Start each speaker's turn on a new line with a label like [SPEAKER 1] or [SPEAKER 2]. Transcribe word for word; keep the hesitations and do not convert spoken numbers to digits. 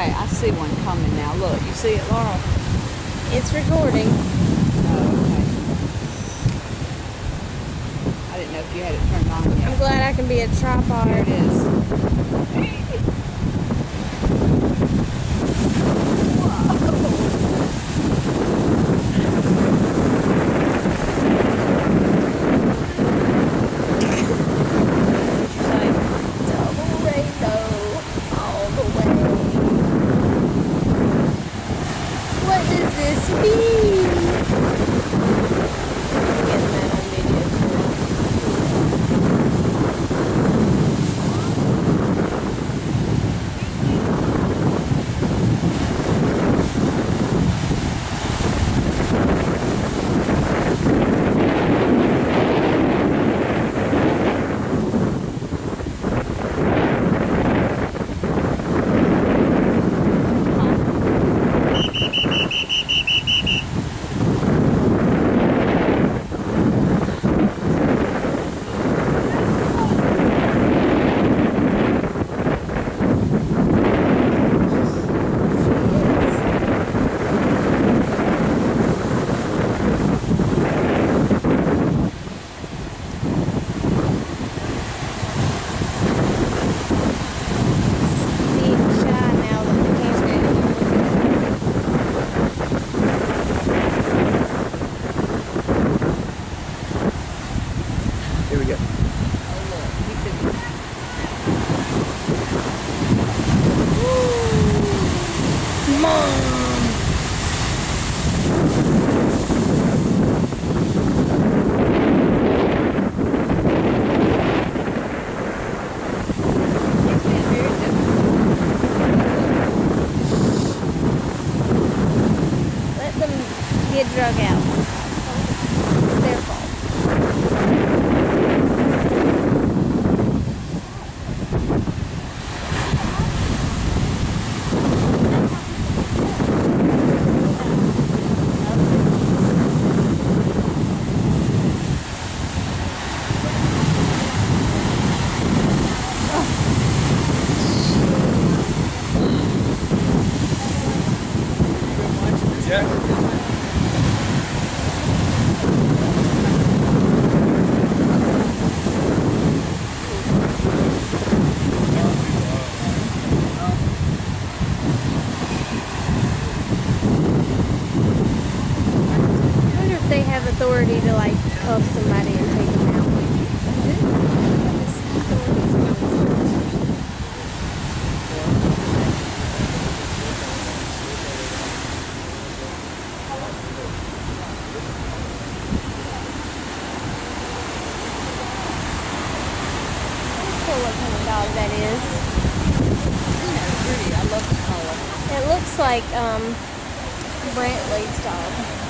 [SPEAKER 1] Okay, I see one coming now. Look, you see it, Laura?
[SPEAKER 2] It's recording.
[SPEAKER 1] Oh, okay. I didn't know if you had it turned on yet.
[SPEAKER 2] I'm glad I can be a tripod.
[SPEAKER 1] Here it is.
[SPEAKER 2] What does this mean? I'm getting that on video too.
[SPEAKER 3] Here we go.
[SPEAKER 2] Mom! Let them get drug out. It's their fault. They have authority to like cuff somebody and take them out. Cool what kind of dog that is.
[SPEAKER 1] You know, pretty. I love the color.
[SPEAKER 2] It looks like um, Brantley's dog.